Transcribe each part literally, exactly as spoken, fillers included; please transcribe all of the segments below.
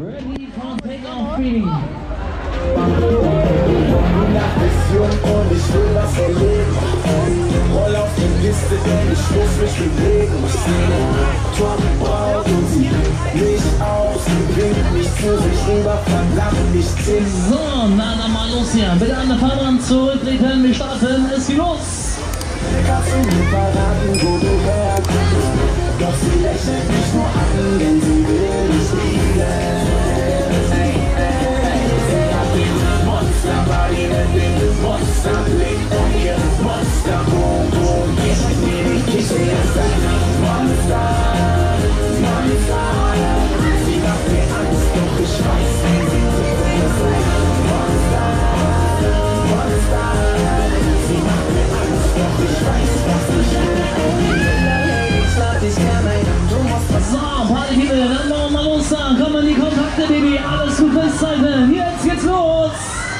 Ready for take-off feeling. Nach Vision und ich will was erleben. Roll auf die Liste, denn ich muss mich bewegen. Ich sehe Tom Braut und sie bringt mich aus. Sie bringt mich zu sich rüber, verdammt nicht hin. So, na dann mal los hier. Bitte an der Fahrbahn zurücktreten. Wir starten. Es geht los. Kannst du mir verraten, wo du herkommst? Doch sie lächelt mich nur an, denn sie will dich lieben. Monster-Body mit dem Monsterblick und ihr Monster-Boom-Boom. Ich sehe dich, ich sehe es ein Monster, Monster. Sie macht mir Angst, doch ich weiß, wie sie zu tun ist. Monster, Monster. Sie macht mir Angst, doch ich weiß, was ich will. Ich glaub, ich kann ein, du musst was. So, Partykinder, dann wollen wir mal los da. Komm in die Kontakte, Baby. Alles gut festhalten. Jetzt geht's los.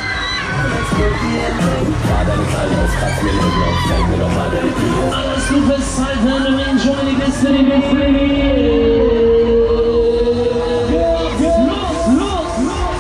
Alles gut festhalten und enjoy die Beste, die Beste, Baby. Los, los, los, los.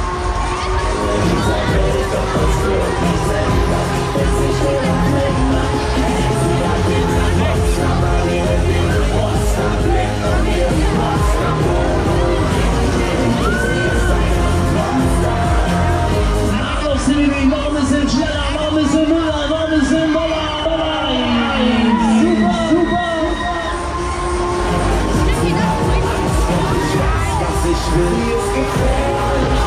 Warum ist es schneller? Warum ist es müller? Warum ist es Boller? Boller? Super, super! Was ich will, ist gefährlich.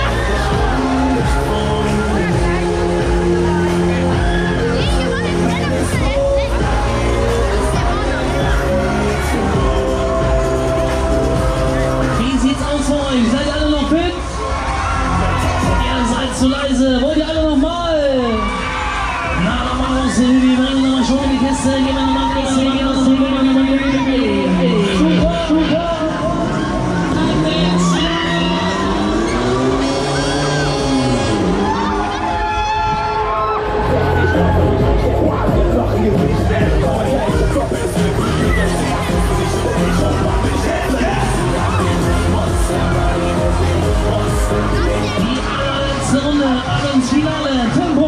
Wie sieht's aus für euch? Seid ihr alle noch fit? Ihr seid zu leise. Wollt ihr alle noch mal? Na, dann mal los, wir bringen nochmal schon die Kiste. Gehen wir nochmal mit, gehen wir nochmal mit, gehen wir nochmal mit. Super, super! Die allerletzte Runde, ab ins Finale, Tempo!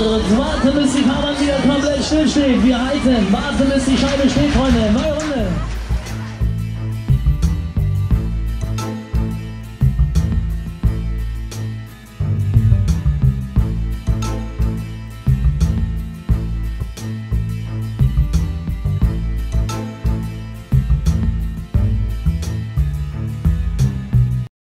Warte, bis die Fahrbahn wieder komplett still steht. Wir halten. Warte, bis die Scheibe steht, Freunde. Neue Runde.